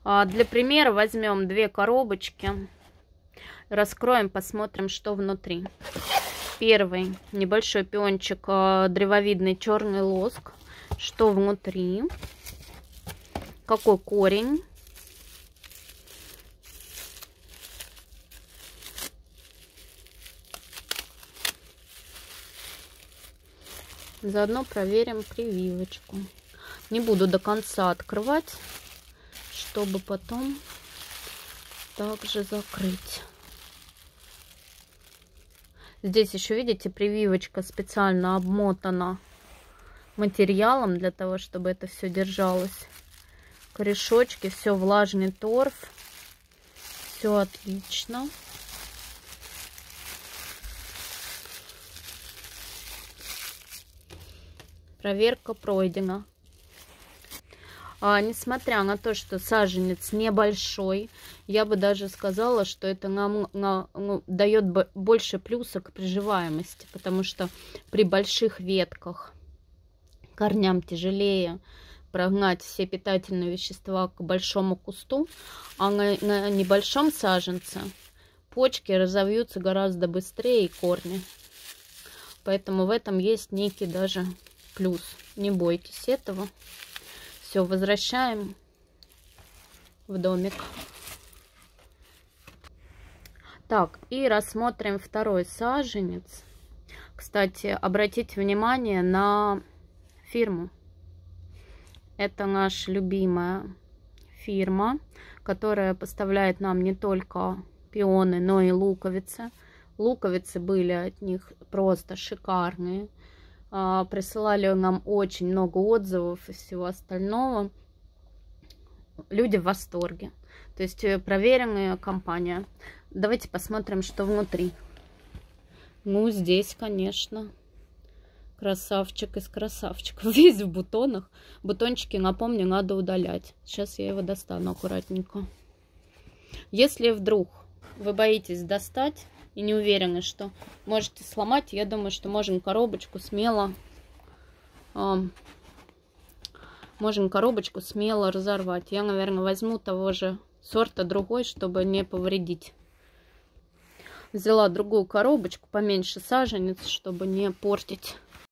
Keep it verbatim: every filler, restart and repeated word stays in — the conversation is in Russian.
Для примера возьмем две коробочки, раскроем, посмотрим, что внутри. Первый небольшой пиончик, древовидный черный лоск. Что внутри? Какой корень? Заодно проверим прививочку. Не буду до конца открывать, чтобы потом также закрыть. Здесь еще, видите, прививочка специально обмотана материалом для того, чтобы это все держалось. Корешочки, все влажный торф, все отлично. Проверка пройдена. А, несмотря на то, что саженец небольшой, я бы даже сказала, что это нам, на, ну, дает больше плюса к приживаемости, потому что при больших ветках корням тяжелее прогнать все питательные вещества к большому кусту, а на, на небольшом саженце почки разовьются гораздо быстрее и корни. Поэтому в этом есть некий даже плюс. Не бойтесь этого. Все, возвращаем в домик. Так, и рассмотрим второй саженец. Кстати, обратите внимание на фирму. Это наша любимая фирма, которая поставляет нам не только пионы, но и луковицы. Луковицы были от них просто шикарные. Присылали нам очень много отзывов и всего остального. Люди в восторге. То есть проверенная компания. Давайте посмотрим, что внутри. Ну, здесь, конечно, красавчик из красавчиков. Весь в бутонах. Бутончики, напомню, надо удалять. Сейчас я его достану аккуратненько. Если вдруг вы боитесь достать и не уверены, что можете сломать, я думаю, что можем коробочку смело э, можем коробочку смело разорвать. Я, наверное, возьму того же сорта другой, чтобы не повредить. Взяла другую коробочку, поменьше саженец, чтобы не портить